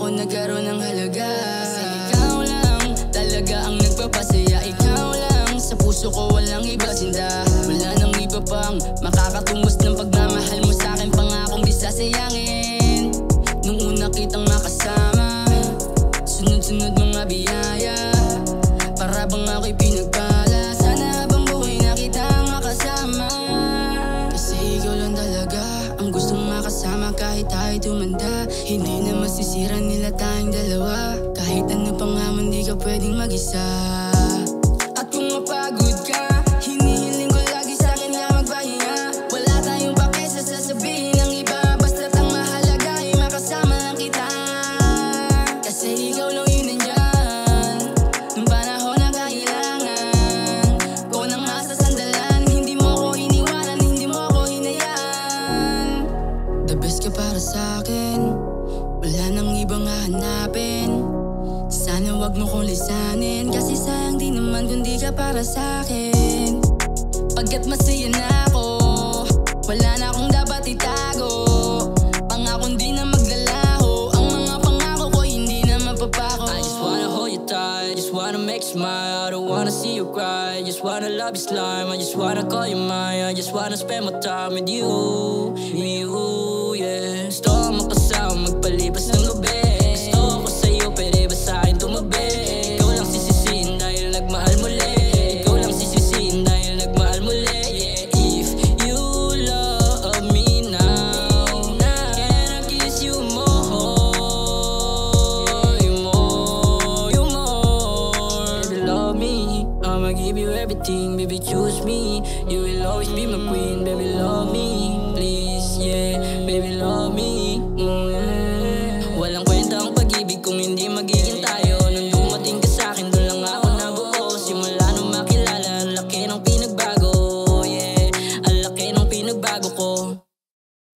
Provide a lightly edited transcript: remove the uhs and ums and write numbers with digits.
ako nagkaroon ng halaga. Kasi ikaw lang talaga ang nagpapasaya. Ikaw lang sa puso ko, walang iba sinda. Wala nang iba pang makakatumbas ng pagmamahal mo sa'kin. Pangakong di sasayangin. Nung una kitang makasama, sunod-sunod mga biyaya. Para bang ako'y pinagpala. Sana habang buhay na kitang makasama. Kasi ikaw lang talaga ang gustong makasama kahit tayo tumanda. Hindi na masisira nila tayong dalawa. Kahit ano pang hamon di ka pwedeng mag-isa. At kung mapagod ka, hinihiling ko lagi sa'kin na magpahinga. Wala tayong pake sa sasabihin ng iba. Basta't ang mahalaga ay makasama lang kita. Kasi ikaw lang yun nandyan nung panahon na kailangan ko nang masasandalan. Hindi mo ko iniwanan, hindi mo ko hinayaan. The best ka para sa'kin, wala nang ibang hahanapin. Sana wag mo kong lisanin, kasi sayang di naman kung di ka para sa'kin. Pagkat masaya na ako, wala na akong dapat itago. Pangakong di na maglalaho, ang mga pangako ko hindi na mapapako. I just wanna hold you tight, just wanna make you smile. I don't wanna see you cry, just wanna love you slime. I just wanna call you mine, I just wanna spend my time with you, yeah. Gusto ko makasama, magpalipas ng gabi. Gusto ko sa'yo, pwede ba sa'kin tumabi? Ikaw lang sisisihin dahil nagmahal muli. Ikaw lang sisisihin dahil nagmahal muli, yeah. If you love me now, can I kiss you more? Baby, love me, I'ma give you everything. Baby, choose me, you will always be my queen. Baby, love me, please, yeah. Baby, love me.